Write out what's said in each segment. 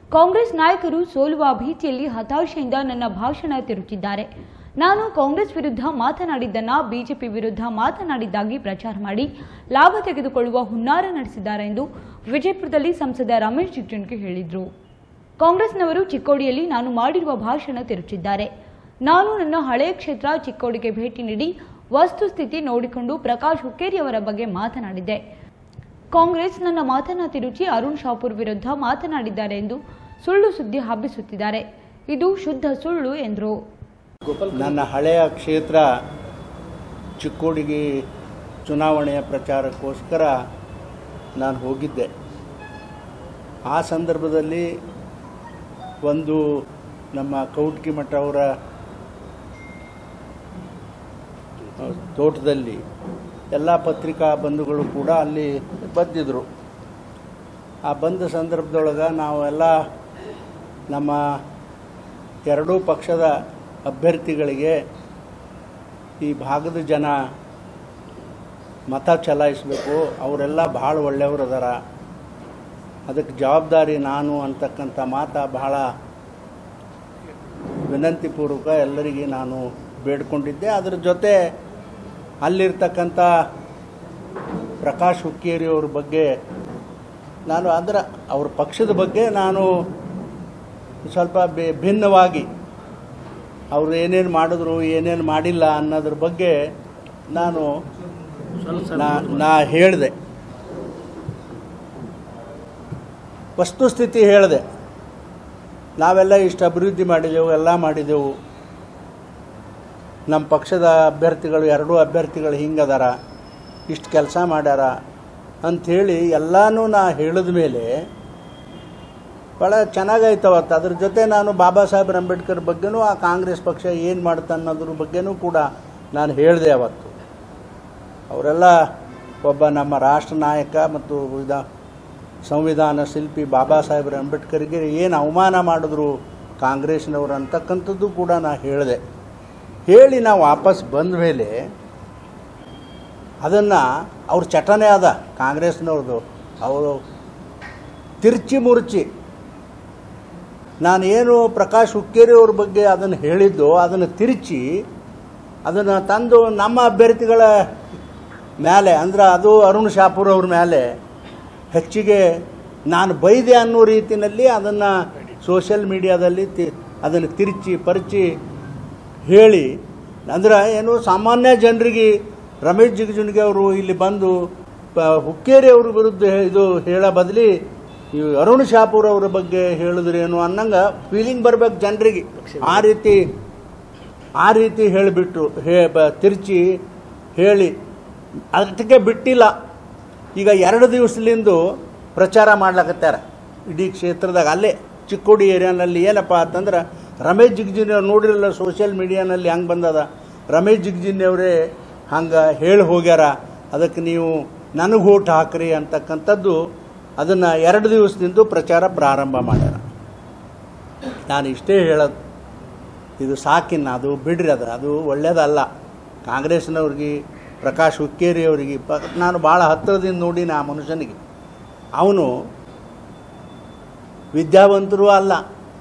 ಕಾಂಗ್ರೆಸ್ ನಾಯಕರು ಸೋಲುವ ಭೀತಿಯಲ್ಲಿ ಹತಾಶೆಯಿಂದ ನನ್ನ ಭಾಷಣ ತಿರುಚಿದ್ದಾರೆ. ನಾನು ಕಾಂಗ್ರೆಸ್ ವಿರುದ್ಧ ಮಾತನಾಡಿದ್ದನ್ನ ಬಿಜೆಪಿ ವಿರುದ್ಧ ಮಾತನಾಡಿದ್ದಾಗಿ ಪ್ರಚಾರ ಮಾಡಿ ಲಾಭ ತೆಗೆದುಕೊಳ್ಳುವ ಹುನ್ನಾರ ನಡೆಸಿದ್ದಾರೆ ಎಂದು ವಿಜಯಪುರದಲ್ಲಿ ಸಂಸದ ರಮೇಶ್ ಜಿಗಜಿಣಗಿ ಹೇಳಿದರು. ಕಾಂಗ್ರೆಸ್ನವರು ಚಿಕ್ಕೋಡಿಯಲ್ಲಿ ನಾನು ಮಾಡಿರುವ ಭಾಷಣ ತಿರುಚಿದ್ದಾರೆ. ನಾನು ನನ್ನ ಹಳೆಯ ಕ್ಷೇತ್ರ ಚಿಕ್ಕೋಡಿಗೆ ಭೇಟಿ ನೀಡಿ ವಸ್ತುಸ್ಥಿತಿ ನೋಡಿಕೊಂಡು ಪ್ರಕಾಶ್ ಹುಕ್ಕೇರಿ ಅವರ ಬಗ್ಗೆ ಮಾತನಾಡಿದ್ದೆ. ಕಾಂಗ್ರೆಸ್ ನನ್ನ ಮಾತನ್ನ ತಿರುಚಿ ಅರುಣ್ ಶಾಪೂರ್ ವಿರುದ್ಧ ಮಾತನಾಡಿದ್ದಾರೆ ಎಂದು ಸುಳ್ಳು ಸುದ್ದಿ ಹಬ್ಬಿಸುತ್ತಿದ್ದಾರೆ. ಇದು ಶುದ್ಧ ಸುಳ್ಳು ಎಂದರು. ನನ್ನ ಹಳೆಯ ಕ್ಷೇತ್ರ ಚಿಕ್ಕೋಡಿಗೆ ಚುನಾವಣೆಯ ಪ್ರಚಾರಕ್ಕೋಸ್ಕರ ನಾನು ಹೋಗಿದ್ದೆ. ಆ ಸಂದರ್ಭದಲ್ಲಿ ಒಂದು ನಮ್ಮ ಕೌಟ್ಗಿ ಮಠ ಅವರ ತೋಟದಲ್ಲಿ ಎಲ್ಲ ಪತ್ರಿಕಾ ಬಂಧುಗಳು ಕೂಡ ಅಲ್ಲಿ ಬಂದಿದ್ದರು. ಆ ಬಂದ ಸಂದರ್ಭದೊಳಗೆ ನಾವೆಲ್ಲ ನಮ್ಮ ಎರಡೂ ಪಕ್ಷದ ಅಭ್ಯರ್ಥಿಗಳಿಗೆ ಈ ಭಾಗದ ಜನ ಮತ ಚಲಾಯಿಸಬೇಕು, ಅವರೆಲ್ಲ ಭಾಳ ಒಳ್ಳೆಯವರು ಅದಾರ, ಅದಕ್ಕೆ ಜವಾಬ್ದಾರಿ ನಾನು ಅಂತಕ್ಕಂಥ ಮಾತು ಭಾಳ ವಿನಂತಿಪೂರ್ವಕ ಎಲ್ಲರಿಗೆ ನಾನು ಬೇಡ್ಕೊಂಡಿದ್ದೆ. ಅದರ ಜೊತೆ ಅಲ್ಲಿರ್ತಕ್ಕಂಥ ಪ್ರಕಾಶ್ ಹುಕ್ಕೇರಿ ಅವ್ರ ಬಗ್ಗೆ ನಾನು ಅವ್ರ ಪಕ್ಷದ ಬಗ್ಗೆ ನಾನು ಸ್ವಲ್ಪ ಭಿನ್ನವಾಗಿ ಅವರು ಏನೇನು ಮಾಡಿದ್ರು ಏನೇನು ಮಾಡಿಲ್ಲ ಅನ್ನೋದ್ರ ಬಗ್ಗೆ ನಾ ಹೇಳಿದೆ, ವಸ್ತುಸ್ಥಿತಿ ಹೇಳಿದೆ. ನಾವೆಲ್ಲ ಇಷ್ಟು ಅಭಿವೃದ್ಧಿ ಮಾಡಿದೆವು, ಎಲ್ಲ ಮಾಡಿದೆವು, ನಮ್ಮ ಪಕ್ಷದ ಅಭ್ಯರ್ಥಿಗಳು ಎರಡೂ ಅಭ್ಯರ್ಥಿಗಳು ಹಿಂಗದಾರ, ಇಷ್ಟು ಕೆಲಸ ಮಾಡ್ಯಾರ ಅಂಥೇಳಿ ಎಲ್ಲನೂ ನಾ ಹೇಳಿದ ಮೇಲೆ ಭಾಳ ಚೆನ್ನಾಗಾಯ್ತವತ್ತು. ಅದ್ರ ಜೊತೆ ನಾನು ಬಾಬಾ ಸಾಹೇಬ್ ಅಂಬೇಡ್ಕರ್ ಬಗ್ಗೆನೂ ಆ ಕಾಂಗ್ರೆಸ್ ಪಕ್ಷ ಏನು ಮಾಡುತ್ತೆ ಅನ್ನೋದ್ರ ಬಗ್ಗೆನೂ ಕೂಡ ನಾನು ಹೇಳಿದೆ ಅವತ್ತು. ಅವರೆಲ್ಲ ಒಬ್ಬ ನಮ್ಮ ರಾಷ್ಟ್ರ ನಾಯಕ ಮತ್ತು ಸಂವಿಧಾನ ಶಿಲ್ಪಿ ಬಾಬಾ ಸಾಹೇಬ್ ಅಂಬೇಡ್ಕರ್ಗೆ ಏನು ಅವಮಾನ ಮಾಡಿದ್ರು ಕಾಂಗ್ರೆಸ್ನವರು ಅಂತಕ್ಕಂಥದ್ದು ಕೂಡ ನಾನು ಹೇಳಿದೆ. ಹೇಳಿ ನಾವು ವಾಪಸ್ ಬಂದ ಮೇಲೆ ಅದನ್ನು ಅವ್ರ ಚಟನೆ ಅದ ಕಾಂಗ್ರೆಸ್ನವ್ರದ್ದು, ಅವರು ತಿರ್ಚಿ ಮುರ್ಚಿ ನಾನೇನು ಪ್ರಕಾಶ್ ಹುಕ್ಕೇರಿ ಅವ್ರ ಬಗ್ಗೆ ಅದನ್ನು ಹೇಳಿದ್ದು ಅದನ್ನು ತಿರುಚಿ ಅದನ್ನು ತಂದು ನಮ್ಮ ಅಭ್ಯರ್ಥಿಗಳ ಮೇಲೆ ಅಂದ್ರೆ ಅದು ಅರುಣ್ ಶಾಪೂರ್ ಅವ್ರ ಮೇಲೆ ಹೆಚ್ಚಿಗೆ ನಾನು ಬೈದೆ ಅನ್ನೋ ರೀತಿಯಲ್ಲಿ ಅದನ್ನು ಸೋಷಿಯಲ್ ಮೀಡಿಯಾದಲ್ಲಿ ಅದನ್ನು ತಿರುಚಿ ಪರಿಚಿ ಹೇಳಿ, ಅಂದ್ರೆ ಏನು ಸಾಮಾನ್ಯ ಜನರಿಗೆ ರಮೇಶ್ ಜಿಗಜಿಣಗಿ ಅವರು ಇಲ್ಲಿ ಬಂದು ಹುಕ್ಕೇರಿ ಅವ್ರ ವಿರುದ್ಧ ಇದು ಹೇಳೋ ಬದಲಿ ಈ ಅರುಣ್ ಶಾಪೂರ್ ಅವರ ಬಗ್ಗೆ ಹೇಳಿದ್ರೇನು ಅನ್ನಂಗೆ ಫೀಲಿಂಗ್ ಬರ್ಬೇಕು ಜನರಿಗೆ. ಆ ರೀತಿ ಹೇಳಿಬಿಟ್ಟು ತಿರುಚಿ ಹೇಳಿ ಅದಕ್ಕೆ ಬಿಟ್ಟಿಲ್ಲ. ಈಗ 2 ದಿವಸದಿಂದ ಪ್ರಚಾರ ಮಾಡ್ಲಕತ್ತಾರ ಇಡೀ ಕ್ಷೇತ್ರದಾಗ. ಅಲ್ಲೇ ಚಿಕ್ಕೋಡಿ ಏರಿಯಾನಲ್ಲಿ ಏನಪ್ಪ ಅಂತಂದ್ರೆ ರಮೇಶ್ ಜಿಗಜಿಣಗಿ ಅವ್ರು ನೋಡಿರಲ್ಲ ಸೋಷಿಯಲ್ ಮೀಡಿಯಾನಲ್ಲಿ ಹಂಗೆ ಬಂದದ, ರಮೇಶ್ ಜಿಗಜಿಣಗಿ ಅವರೇ ಹಂಗೆ ಹೇಳಿ ಹೋಗ್ಯಾರ, ಅದಕ್ಕೆ ನೀವು ನನಗೆ ಓಟ್ ಹಾಕ್ರಿ ಅಂತಕ್ಕಂಥದ್ದು ಅದನ್ನು 2 ದಿವಸದಿಂದ ಪ್ರಚಾರ ಪ್ರಾರಂಭ ಮಾಡ್ಯಾರ. ನಾನು ಇಷ್ಟೇ ಹೇಳೋದು, ಇದು ಸಾಕಿನ್ನ, ಅದು ಬಿಡ್ರಿ, ಅದು ಒಳ್ಳೇದಲ್ಲ. ಕಾಂಗ್ರೆಸ್ನವ್ರಿಗೆ ಪ್ರಕಾಶ್ ಹುಕ್ಕೇರಿ ಅವರಿಗೆ ನಾನು ಭಾಳ ಹತ್ತಿರದಿಂದ ನೋಡಿನ ಆ ಮನುಷ್ಯನಿಗೆ. ಅವನು ವಿದ್ಯಾವಂತರೂ ಅಲ್ಲ,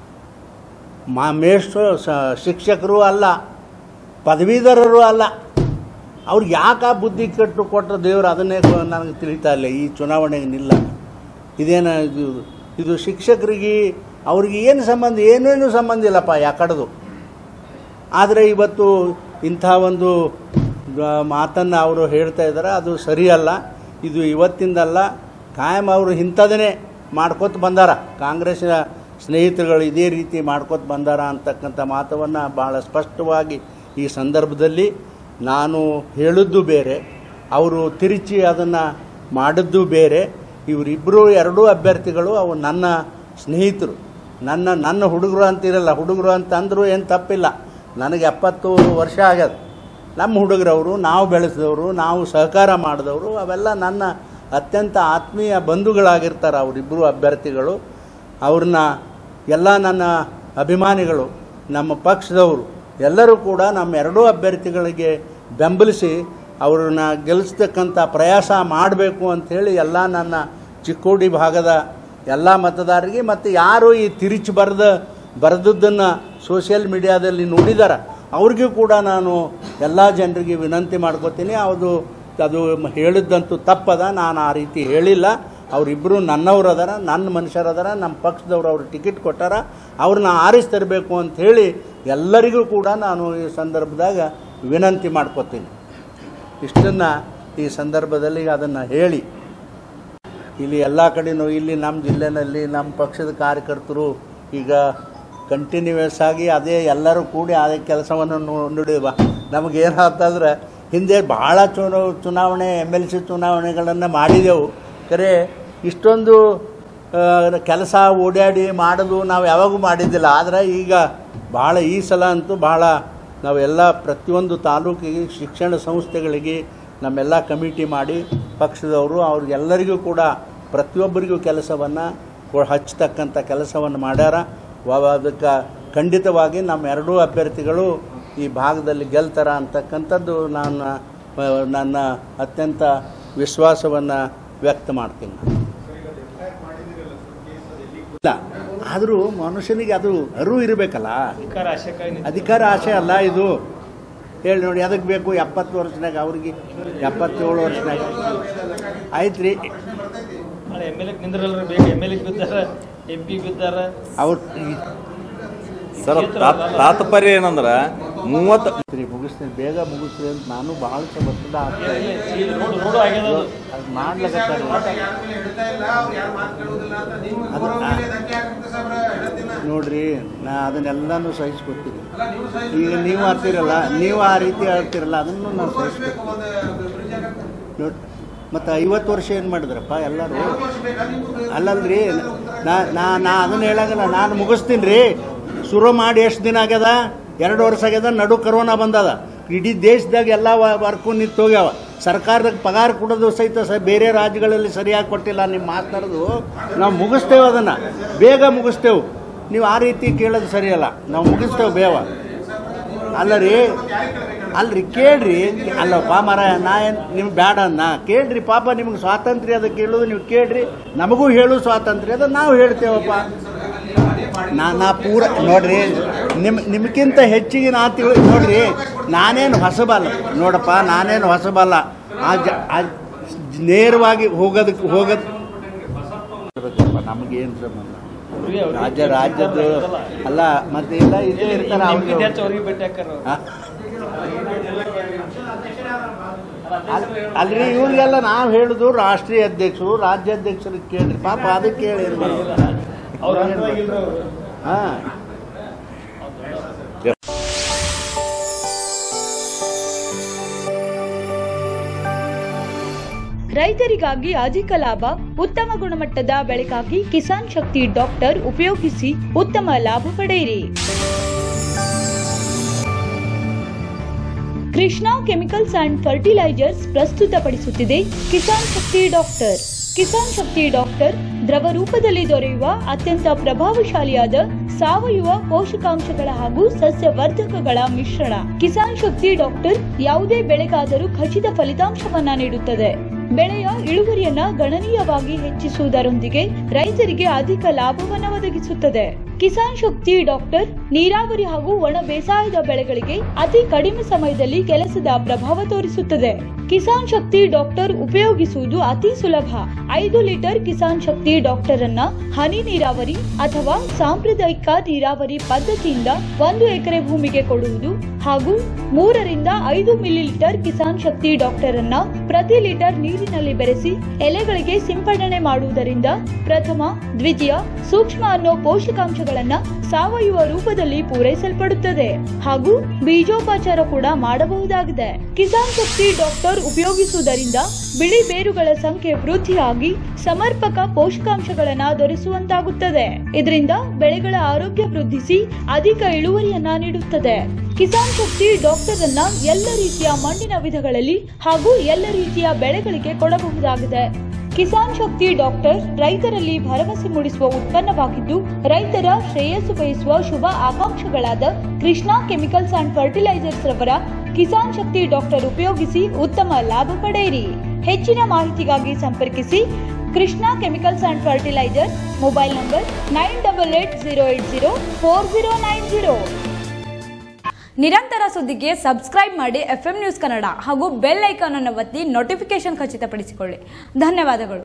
ಶಿಕ್ಷಕರೂ ಅಲ್ಲ, ಪದವೀಧರರು ಅಲ್ಲ. ಅವ್ರಿಗೆ ಯಾಕೆ ಬುದ್ಧಿ ಕೆಟ್ಟು ಕೊಟ್ಟರೆ ದೇವರು ಅದನ್ನೇ ನನಗೆ ತಿಳಿತಾ ಇಲ್ಲ. ಈ ಚುನಾವಣೆಗೆ ನಿಲ್ಲ ಇದೇನು ಇದು ಶಿಕ್ಷಕರಿಗೆ ಅವ್ರಿಗೆ ಏನು ಸಂಬಂಧ, ಏನೇನು ಸಂಬಂಧ ಇಲ್ಲಪ್ಪ ಯಾಕಡ್ದು. ಆದರೆ ಇವತ್ತು ಇಂಥ ಒಂದು ಮಾತನ್ನು ಅವರು ಹೇಳ್ತಾ ಇದ್ದಾರೆ, ಅದು ಸರಿಯಲ್ಲ. ಇದು ಇವತ್ತಿಂದಲ್ಲ, ಕಾಯಂ ಅವರು ಇಂಥದನ್ನೇ ಮಾಡ್ಕೊತ ಬಂದಾರ, ಕಾಂಗ್ರೆಸ್ನ ಸ್ನೇಹಿತರುಗಳು ಇದೇ ರೀತಿ ಮಾಡ್ಕೊತ ಬಂದಾರ ಅಂತಕ್ಕಂಥ ಮಾತವನ್ನು ಭಾಳ ಸ್ಪಷ್ಟವಾಗಿ ಈ ಸಂದರ್ಭದಲ್ಲಿ ನಾನು ಹೇಳಿದ್ದು ಬೇರೆ, ಅವರು ತಿರುಚಿ ಅದನ್ನು ಮಾಡಿದ್ದು ಬೇರೆ. ಇವರಿಬ್ಬರು ಎರಡೂ ಅಭ್ಯರ್ಥಿಗಳು ಅವು ನನ್ನ ಸ್ನೇಹಿತರು, ನನ್ನ ಹುಡುಗರು ಅಂತಿರಲ್ಲ, ಹುಡುಗರು ಅಂತ ಅಂದರೂ ಏನು ತಪ್ಪಿಲ್ಲ. ನನಗೆ 70 ವರ್ಷ ಆಗ್ಯದ. ನಮ್ಮ ಹುಡುಗರವರು, ನಾವು ಬೆಳೆಸಿದವರು, ನಾವು ಸಹಕಾರ ಮಾಡಿದವರು, ಅವೆಲ್ಲ ನನ್ನ ಅತ್ಯಂತ ಆತ್ಮೀಯ ಬಂಧುಗಳಾಗಿರ್ತಾರೆ ಅವರಿಬ್ಬರು ಅಭ್ಯರ್ಥಿಗಳು. ಅವ್ರನ್ನ ಎಲ್ಲ ನನ್ನ ಅಭಿಮಾನಿಗಳು, ನಮ್ಮ ಪಕ್ಷದವರು ಎಲ್ಲರೂ ಕೂಡ ನಮ್ಮ ಎರಡೂ ಅಭ್ಯರ್ಥಿಗಳಿಗೆ ಬೆಂಬಲಿಸಿ ಅವ್ರನ್ನ ಗೆಲ್ಲಿಸ್ತಕ್ಕಂಥ ಪ್ರಯಾಸ ಮಾಡಬೇಕು ಅಂಥೇಳಿ ಎಲ್ಲ ನನ್ನ ಚಿಕ್ಕೋಡಿ ಭಾಗದ ಎಲ್ಲ ಮತದಾರರಿಗೆ ಮತ್ತು ಯಾರು ಈ ತಿರುಚಿ ಬರೆದದ್ದನ್ನು ಸೋಷಿಯಲ್ ಮೀಡಿಯಾದಲ್ಲಿ ನೋಡಿದಾರ ಅವ್ರಿಗೂ ಕೂಡ ನಾನು ಎಲ್ಲ ಜನರಿಗೆ ವಿನಂತಿ ಮಾಡ್ಕೋತೀನಿ. ಅದು ಹೇಳಿದ್ದಂತೂ ತಪ್ಪದ, ನಾನು ಆ ರೀತಿ ಹೇಳಿಲ್ಲ. ಅವರಿಬ್ಬರು ನನ್ನವ್ರು ಅದಾರ, ನನ್ನ ಮನುಷ್ಯರು ಅದಾರ, ನಮ್ಮ ಪಕ್ಷದವ್ರು ಅವ್ರು ಟಿಕೆಟ್ ಕೊಟ್ಟಾರ, ಅವ್ರನ್ನ ಆರಿಸಿ ತರಬೇಕು ಅಂಥೇಳಿ ಎಲ್ಲರಿಗೂ ಕೂಡ ನಾನು ಈ ಸಂದರ್ಭದಾಗ ವಿನಂತಿ ಮಾಡ್ಕೋತೀನಿ. ಇಷ್ಟನ್ನು ಈ ಸಂದರ್ಭದಲ್ಲಿ ಅದನ್ನು ಹೇಳಿ ಇಲ್ಲಿ ಎಲ್ಲ ಕಡೆನೂ ಇಲ್ಲಿ ನಮ್ಮ ಜಿಲ್ಲೆಯಲ್ಲಿ ನಮ್ಮ ಪಕ್ಷದ ಕಾರ್ಯಕರ್ತರು ಈಗ ಕಂಟಿನ್ಯೂಯಸ್ ಆಗಿ ಅದೇ ಎಲ್ಲರೂ ಕೂಡಿ ಅದೇ ಕೆಲಸವನ್ನು ನೋಡಿವ. ನಮಗೇನಾಗ್ತಂದ್ರೆ ಹಿಂದೆ ಭಾಳ ಚುನಾವಣೆ MLC ಚುನಾವಣೆಗಳನ್ನು ಮಾಡಿದೆವು. ಖರೆ ಇಷ್ಟೊಂದು ಕೆಲಸ ಓಡಾಡಿ ಮಾಡೋದು ನಾವು ಯಾವಾಗೂ ಮಾಡಿದ್ದಿಲ್ಲ. ಆದರೆ ಈಗ ಭಾಳ ಈ ಸಲ ಅಂತೂ ಭಾಳ ನಾವೆಲ್ಲ ಪ್ರತಿಯೊಂದು ತಾಲೂಕಿಗೆ ಶಿಕ್ಷಣ ಸಂಸ್ಥೆಗಳಿಗೆ ನಮ್ಮೆಲ್ಲ ಕಮಿಟಿ ಮಾಡಿ ಪಕ್ಷದವರು ಅವ್ರಿಗೆಲ್ಲರಿಗೂ ಕೂಡ ಪ್ರತಿಯೊಬ್ಬರಿಗೂ ಕೆಲಸವನ್ನು ಹಚ್ಚತಕ್ಕಂಥ ಕೆಲಸವನ್ನು ಮಾಡ್ಯಾರ. ಅದಕ್ಕೆ ಖಂಡಿತವಾಗಿ ನಮ್ಮ ಎರಡೂ ಅಭ್ಯರ್ಥಿಗಳು ಈ ಭಾಗದಲ್ಲಿ ಗೆಲ್ತಾರ ಅಂತಕ್ಕಂಥದ್ದು ನನ್ನ ಅತ್ಯಂತ ವಿಶ್ವಾಸವನ್ನು ವ್ಯಕ್ತ ಮಾಡ್ತೀನಿ. ಇಲ್ಲ ಆದರೂ ಮನುಷ್ಯನಿಗೆ ಅದು ಅರಿವು ಇರಬೇಕಲ್ಲ, ಅಧಿಕಾರ ಆಸೆ ಅಲ್ಲ ಇದು. ಹೇಳಿ ನೋಡಿ, ಅದಕ್ಕೆ ಬೇಕು 70 ವರ್ಷನಾಗ, ಅವ್ರಿಗೆ 77 ವರ್ಷನಾಗ ಆಯ್ತು ರೀ. ಅವ್ರು ಸರ್ ತಾತ್ಪರ್ಯ ಏನಂದ್ರೆ 30 ಮುಗಿಸ್ತೀನಿ, ಬೇಗ ಮುಗಿಸ್ತೀನಿ ಅಂತ ನಾನು ಭಾಳ ಒತ್ತಡ ಮಾಡ್ಲಕತ್ತಾರೆ. ನೋಡ್ರಿ, ನಾ ಅದನ್ನೆಲ್ಲನೂ ಸಹಿಸ್ಕೊತೀನಿ. ಈಗ ನೀವು ಆಡ್ತಿರಲ್ಲ, ನೀವು ಆ ರೀತಿ ಆಡ್ತಿರಲ್ಲ, ಅದನ್ನು ನಾನು ಸಹಿಸ್ಕೊತೀನಿ. ನೋಡಿ, ಮತ್ತು 50 ವರ್ಷ ಏನು ಮಾಡಿದ್ರಪ್ಪ ಎಲ್ಲರೂ? ಅಲ್ಲಲ್ರಿ, ನಾ ಅದನ್ನು ಹೇಳಾಗಲ್ಲ, ನಾನು ಮುಗಿಸ್ತೀನಿ ರೀ. ಶುರು ಮಾಡಿ ಎಷ್ಟು ದಿನ ಆಗ್ಯದ? 2 ವರ್ಷ ಆಗ್ಯದ. ನಡು ಕರೋನಾ ಬಂದದ. ಇಡೀ ದೇಶದಾಗ ಎಲ್ಲ ವರ್ಕು ನಿಂತು ಹೋಗ್ಯಾವ. ಸರ್ಕಾರದಾಗ ಪಗಾರ ಕೊಡೋದು ಸಹಿತ ಬೇರೆ ರಾಜ್ಯಗಳಲ್ಲಿ ಸರಿಯಾಗಿ ಕೊಟ್ಟಿಲ್ಲ. ನೀವು ಮಾತನಾಡೋದು ನಾವು ಮುಗಿಸ್ತೇವೆ, ಅದನ್ನು ಬೇಗ ಮುಗಿಸ್ತೇವೆ. ನೀವು ಆ ರೀತಿ ಕೇಳೋದು ಸರಿಯಲ್ಲ. ನಾವು ಮುಗಿಸ್ತೇವೆ ಬೇಗ. ಅಲ್ರಿ ಕೇಳ್ರಿ. ಅಲ್ಲಪ್ಪ ಮಾರಾಯ, ನಾ ಏನು ನಿಮ್ಗೆ ಬೇಡ ಅನ್ನ ಕೇಳ್ರಿ. ಪಾಪ ನಿಮ್ಗೆ ಸ್ವಾತಂತ್ರ್ಯ ಅದ ಕೇಳೋದು, ನೀವು ಕೇಳ್ರಿ. ನಮಗೂ ಹೇಳು ಸ್ವಾತಂತ್ರ್ಯ ಅದ, ನಾವು ಹೇಳ್ತೇವಪ್ಪ. ನಾ ಪೂರ ನೋಡ್ರಿ, ನಿಮ್ಗಿಂತ ಹೆಚ್ಚಿಗೆ ನಾ ನೋಡ್ರಿ, ನಾನೇನು ಹೊಸಬಲ್ಲ ನೋಡಪ್ಪ, ನಾನೇನು ಹೊಸಬಲ್ಲ. ನೇರವಾಗಿ ಹೋಗೋದು ನಮಗೇನು ಸಂಬಂಧ? ರಾಜ್ಯದ ಅಲ್ಲ, ಮತ್ತೆ ಇಲ್ಲ ಇದೇ ಇರ್ತಾರೆ. ಅಲ್ರಿ, ಇವ್ರಿಗೆಲ್ಲ ನಾವು ಹೇಳುದು ರಾಷ್ಟ್ರೀಯ ಅಧ್ಯಕ್ಷರು, ರಾಜ್ಯಾಧ್ಯಕ್ಷರಿಗೆ ಕೇಳ್ರಿ. ಪಾಪ ಅದಕ್ಕೆ ಕೇಳಿ ಹಾಂ. ರೈತರಿಗಾಗಿ ಅಧಿಕ ಲಾಭ, ಉತ್ತಮ ಗುಣಮಟ್ಟದ ಬೆಳೆಗಾಗಿ ಕಿಸಾನ್ ಶಕ್ತಿ ಡಾಕ್ಟರ್ ಉಪಯೋಗಿಸಿ ಉತ್ತಮ ಲಾಭ ಪಡೆಯಿರಿ. ಕೃಷ್ಣಾ ಕೆಮಿಕಲ್ಸ್ ಅಂಡ್ ಫರ್ಟಿಲೈಸರ್ಸ್ ಪ್ರಸ್ತುತಪಡಿಸುತ್ತಿದೆ ಕಿಸಾನ್ ಶಕ್ತಿ ಡಾಕ್ಟರ್. ಕಿಸಾನ್ ಶಕ್ತಿ ಡಾಕ್ಟರ್ ದ್ರವ ರೂಪದಲ್ಲಿ ದೊರೆಯುವ ಅತ್ಯಂತ ಪ್ರಭಾವಶಾಲಿಯಾದ ಸಾವಯವ ಪೋಷಕಾಂಶಗಳ ಹಾಗೂ ಸಸ್ಯವರ್ಧಕಗಳ ಮಿಶ್ರಣ. ಕಿಸಾನ್ ಶಕ್ತಿ ಡಾಕ್ಟರ್ ಯಾವುದೇ ಬೆಳೆಗಾದರೂ ಖಚಿತ ಫಲಿತಾಂಶವನ್ನ ನೀಡುತ್ತದೆ. ಬೆಳೆಯ ಇಳುವರಿಯನ್ನ ಗಣನೀಯವಾಗಿ ಹೆಚ್ಚಿಸುವುದರೊಂದಿಗೆ ರೈತರಿಗೆ ಅಧಿಕ ಲಾಭವನ್ನು ಒದಗಿಸುತ್ತದೆ. ಕಿಸಾನ್ ಶಕ್ತಿ ಡಾಕ್ಟರ್ ನೀರಾವರಿ ಹಾಗೂ ಒಣ ಬೇಸಾಯದ ಬೆಳೆಗಳಿಗೆ ಅತಿ ಕಡಿಮೆ ಸಮಯದಲ್ಲಿ ಕೆಲಸದ ಪ್ರಭಾವ ತೋರಿಸುತ್ತದೆ. ಕಿಸಾನ್ ಶಕ್ತಿ ಡಾಕ್ಟರ್ ಉಪಯೋಗಿಸುವುದು ಅತಿ ಸುಲಭ. 5 ಲೀಟರ್ ಕಿಸಾನ್ ಶಕ್ತಿ ಡಾಕ್ಟರ್ ಅನ್ನ ಹನಿ ನೀರಾವರಿ ಅಥವಾ ಸಾಂಪ್ರದಾಯಿಕ ನೀರಾವರಿ ಪದ್ಧತಿಯಿಂದ 1 ಎಕರೆ ಭೂಮಿಗೆ ಕೊಡುವುದು ಹಾಗೂ 3 ರಿಂದ 5 ಮಿಲಿಲೀಟರ್ ಕಿಸಾನ್ ಶಕ್ತಿ ಡಾಕ್ಟರ್ ಅನ್ನ ಪ್ರತಿ ಲೀಟರ್ ನೀರಿನಲ್ಲಿ ಬೆರೆಸಿ ಎಲೆಗಳಿಗೆ ಸಿಂಪಡಣೆ ಮಾಡುವುದರಿಂದ ಪ್ರಥಮ, ದ್ವಿತೀಯ, ಸೂಕ್ಷ್ಮ ಅನ್ನೋ ಪೋಷಕಾಂಶಗಳನ್ನ ಸಾವಯವ ರೂಪದಲ್ಲಿ ಪೂರೈಸಲ್ಪಡುತ್ತದೆ ಹಾಗೂ ಬೀಜೋಪಚಾರ ಕೂಡ ಮಾಡಬಹುದಾಗಿದೆ. ಕಿಸಾನ್ ಶಕ್ತಿ ಡಾಕ್ಟರ್ ಉಪಯೋಗಿಸುವುದರಿಂದ ಬಿಳಿ ಬೇರುಗಳ ಸಂಖ್ಯೆ ವೃದ್ಧಿಯಾಗಿ ಸಮರ್ಪಕ ಪೋಷಕಾಂಶಗಳನ್ನ ದೊರೆಸುವಂತಾಗುತ್ತದೆ. ಇದರಿಂದ ಬೆಳೆಗಳ ಆರೋಗ್ಯ ವೃದ್ಧಿಸಿ ಅಧಿಕ ಇಳುವರಿಯನ್ನ ನೀಡುತ್ತದೆ. ಕಿಸಾನ್ ಶಕ್ತಿ ಡಾಕ್ಟರ್ ಅನ್ನ ಎಲ್ಲ ರೀತಿಯ ಮಣ್ಣಿನ ವಿಧಗಳಲ್ಲಿ ಹಾಗೂ ಎಲ್ಲ ರೀತಿಯ ಬೆಳೆಗಳಿಗೆ ಕೊಡಬಹುದಾಗಿದೆ. ಕಿಸಾನ್ ಶಕ್ತಿ ಡಾಕ್ಟರ್ ರೈತರಲ್ಲಿ ಭರವಸೆ ಮೂಡಿಸುವ ಉತ್ಪನ್ನವಾಗಿದ್ದು, ರೈತರ ಶ್ರೇಯಸ್ಸು ಬಯಸುವ ಶುಭ ಆಕಾಂಕ್ಷೆಗಳಾದ ಕೃಷ್ಣಾ ಕೆಮಿಕಲ್ಸ್ ಅಂಡ್ ಫರ್ಟಿಲೈಸರ್ಸ್ ರವರ ಕಿಸಾನ್ ಶಕ್ತಿ ಡಾಕ್ಟರ್ ಉಪಯೋಗಿಸಿ ಉತ್ತಮ ಲಾಭ ಪಡೆಯಿರಿ. ಹೆಚ್ಚಿನ ಮಾಹಿತಿಗಾಗಿ ಸಂಪರ್ಕಿಸಿ Krishna chemicals and fertilizer, mobile number 9880804090. ನಿರಂತರ ಸುದ್ದಿಗೆ ಸಬ್ಸ್ಕ್ರೈಬ್ ಮಾಡಿ FM ನ್ಯೂಸ್ ಕನ್ನಡ ಹಾಗೂ ಬೆಲ್ ಐಕಾನ್ ಅನ್ನು ಒತ್ತಿ ನೋಟಿಫಿಕೇಶನ್ ಖಚಿತಪಡಿಸಿಕೊಳ್ಳಿ. ಧನ್ಯವಾದಗಳು.